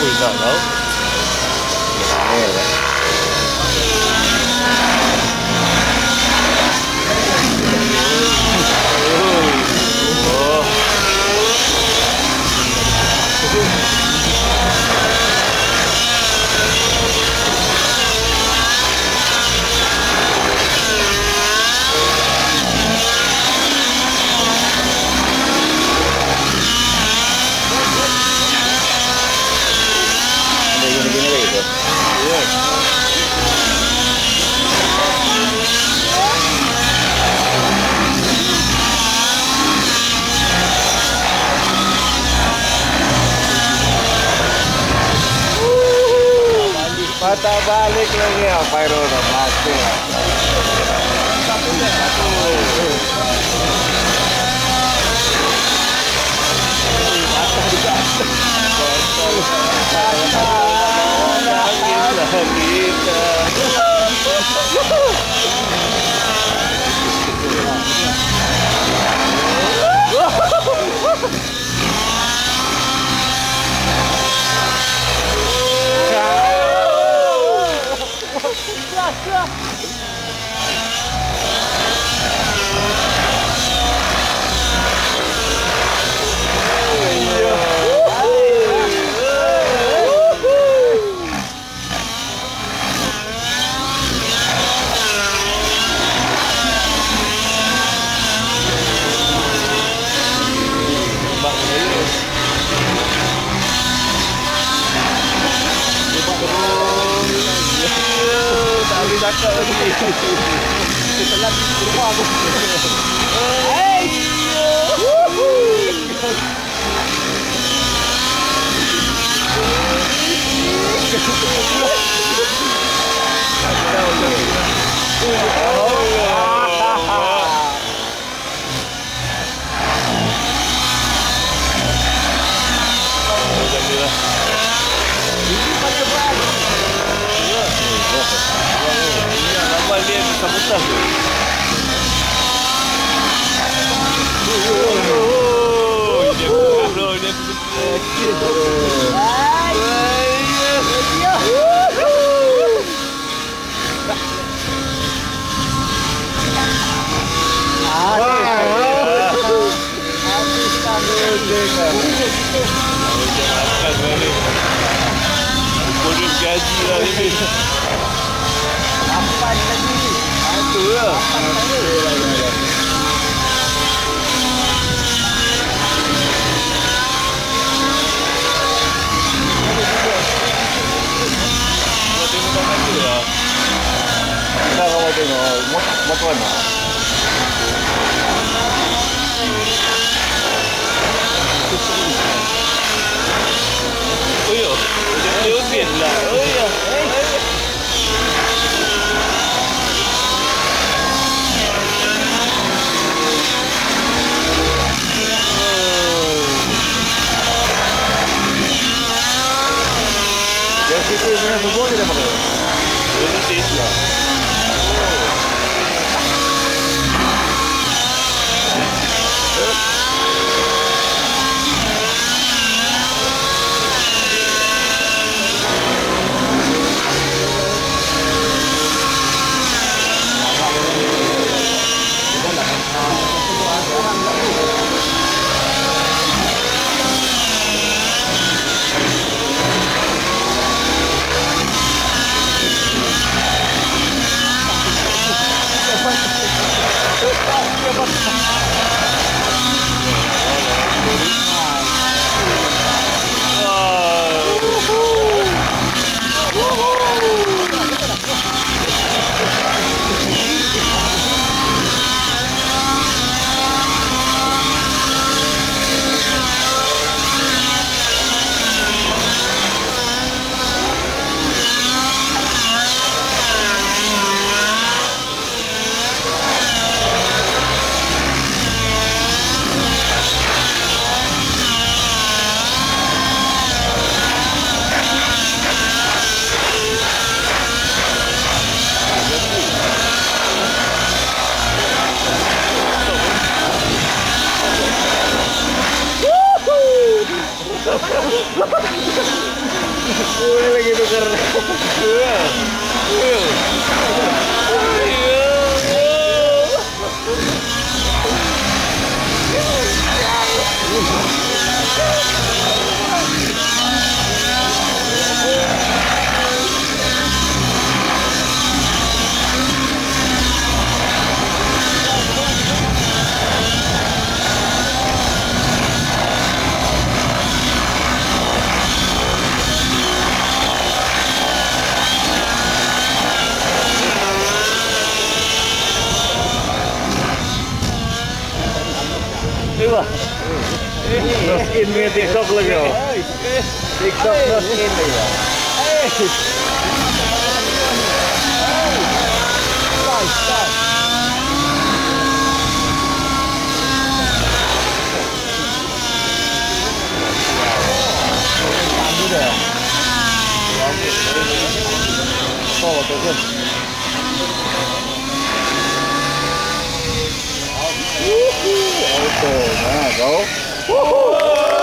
Ui, tak tahu. Ni lah. Patah balik lagi ya, Pyro dah mati lah. Cakap lagi. Kita lagi keluar tu. Hey! Dia bisa putar. Dia bro, dia gaji lah ni. Lapan lagi. Itu lah. Kau tengok tak mati lah. Tak kau tengok. Motor mana? Oh ya. Dia usin lah. Oh ya. Kita punya semua dia dapat. Ini Tesla. lagi tuker. Hyvä. No skin med TikTok lagi. TikTok no skin ya. Auto, nah, go.